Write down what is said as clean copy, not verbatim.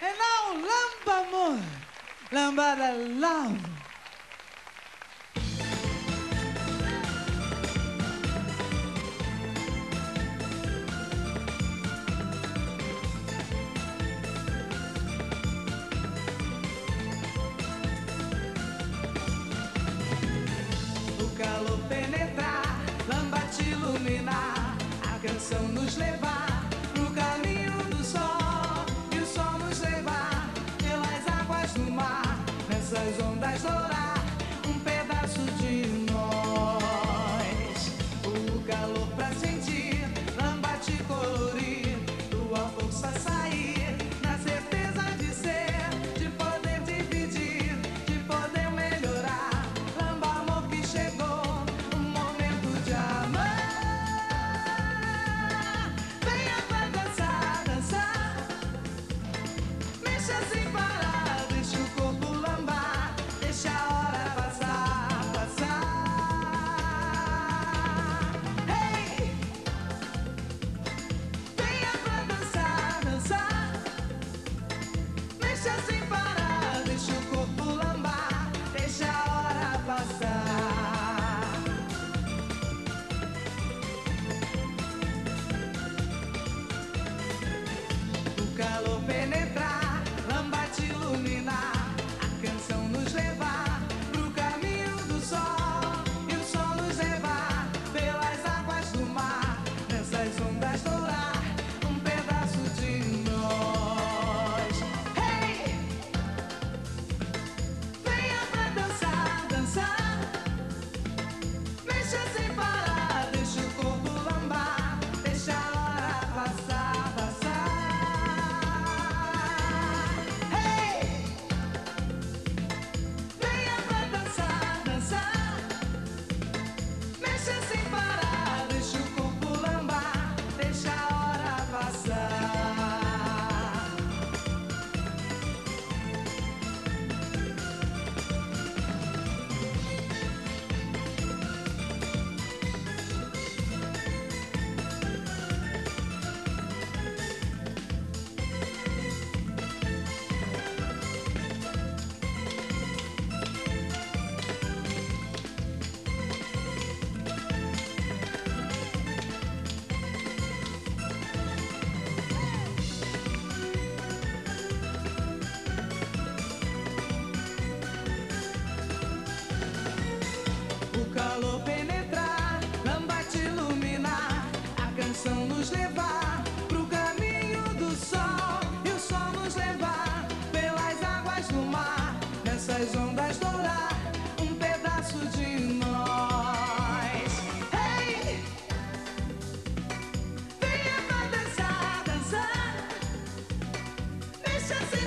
And now, Lamba Amor, Lambada Love. O calor penetrar, lamba te iluminar, a canção nos levar pro caminho do sol, e o sol nos levar pelas águas do mar, nessas ondas dourar um pedaço de nós. O calor pra sentir, lamba te colorir, tua força sair, na certeza de ser, de poder dividir, de poder melhorar. Lamba amor que chegou, um momento de amar. Venha pra dançar, dançar, mexa sem parar, deixa o corpo lambar, deixa a hora passar, passar. Hey! Venha pra dançar, dançar, mexa sem parar, deixa o corpo lambar, deixa a hora passar. O calor penetrar, lamba te iluminar, a canção nos levar pro caminho do sol, e o sol nos levar pelas águas do mar, nessas ondas dourar um pedaço de nós. Hey! Venha pra dançar, dançar, mexa sem parar, deixa o corpo lambar, deixa a hora passar, passar. Hey! Venha pra dançar, dançar, mexa sem parar, deixa o corpo lambar, deixa a hora passar. O calor penetrar, lamba te iluminar, a canção nos levar pro caminho do sol, e o sol nos levar pelas águas do mar, nessas ondas dourar um pedaço de nós. Hey! Venha pra dançar, dançar, deixa